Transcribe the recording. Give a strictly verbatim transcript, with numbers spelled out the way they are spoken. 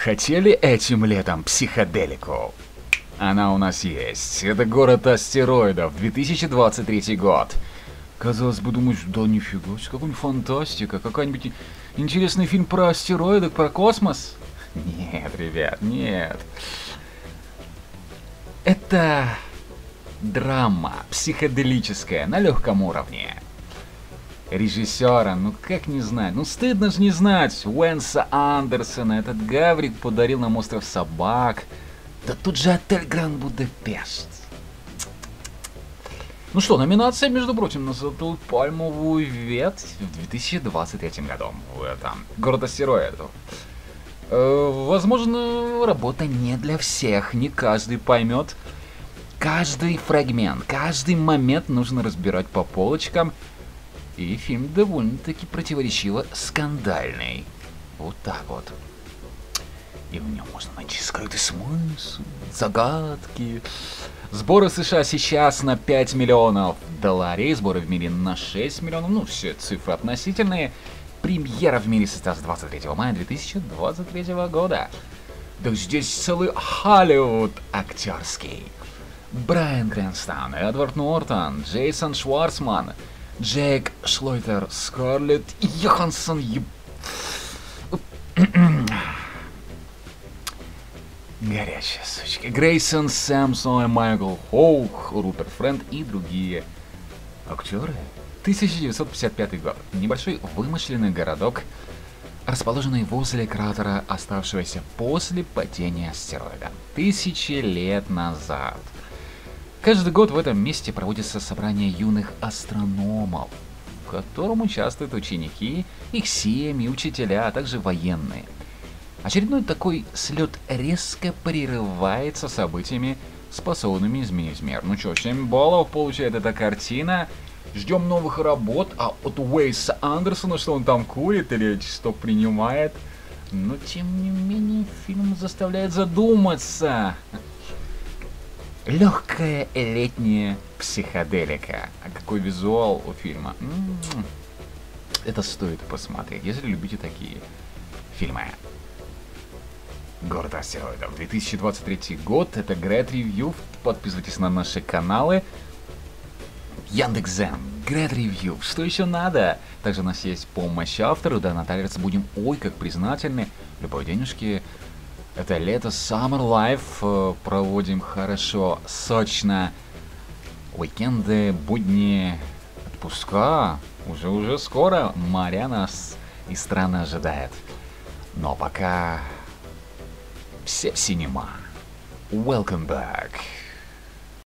Хотели этим летом психоделику? Она у нас есть. Это город астероидов, две тысячи двадцать третий год. Казалось бы, думаешь, да нифига, какая-нибудь фантастика, какой-нибудь интересный фильм про астероиды, про космос? Нет, ребят, нет. Это драма психоделическая на легком уровне. Режиссера, ну как не знать, ну стыдно же не знать, Уэнса Андерсона, этот Гаврик подарил нам остров собак, да тут же отель Гранд Будапешт. Ну что, номинация, между прочим, на Золотую Пальмовую Ветвь в две тысячи двадцать третьем году, в этом, город астероидов. Э, возможно, работа не для всех, не каждый поймет. Каждый фрагмент, каждый момент нужно разбирать по полочкам. И фильм довольно-таки противоречиво скандальный. Вот так вот. И в нем можно найти скрытый смысл, загадки. Сборы США сейчас на пять миллионов долларов, сборы в мире на шесть миллионов. Ну, все цифры относительные. Премьера в мире состоялась двадцать третьего мая две тысячи двадцать третьего года. Да здесь целый Холливуд актерский. Брайан Крэнстон, Эдвард Нортон, Джейсон Шварцман, Джейк Шлойтер, Скарлетт Йоханссон, еб... горячая сучка, Грейсон Сэмпсон, Майкл Хоук, Руперт Френт и другие актеры. тысяча девятьсот пятьдесят пятый год. Небольшой вымышленный городок, расположенный возле кратера, оставшегося после падения астероида тысячи лет назад. Каждый год в этом месте проводится собрание юных астрономов, в котором участвуют ученики, их семьи, учителя, а также военные. Очередной такой слет резко прерывается событиями, способными изменить мир. Ну что, семь баллов получает эта картина. Ждем новых работ, а от Уэйса Андерсона, что он там курит или что принимает. Но тем не менее фильм заставляет задуматься. Легкая летняя психоделика. А какой визуал у фильма. М-м-м. Это стоит посмотреть, если любите такие фильмы. Город астероидов, две тысячи двадцать третий год. Это Great Review. Подписывайтесь на наши каналы. Яндекс.Зен, Great Review. Что еще надо? Также у нас есть помощь автору. Да, нотариус, будем ой как признательны. Любой денежки. Это лето, Summer Life, проводим хорошо, сочно. Уикенды, будни, отпуска, уже-уже скоро моря нас и страна ожидает. Но пока все в синема. Welcome back.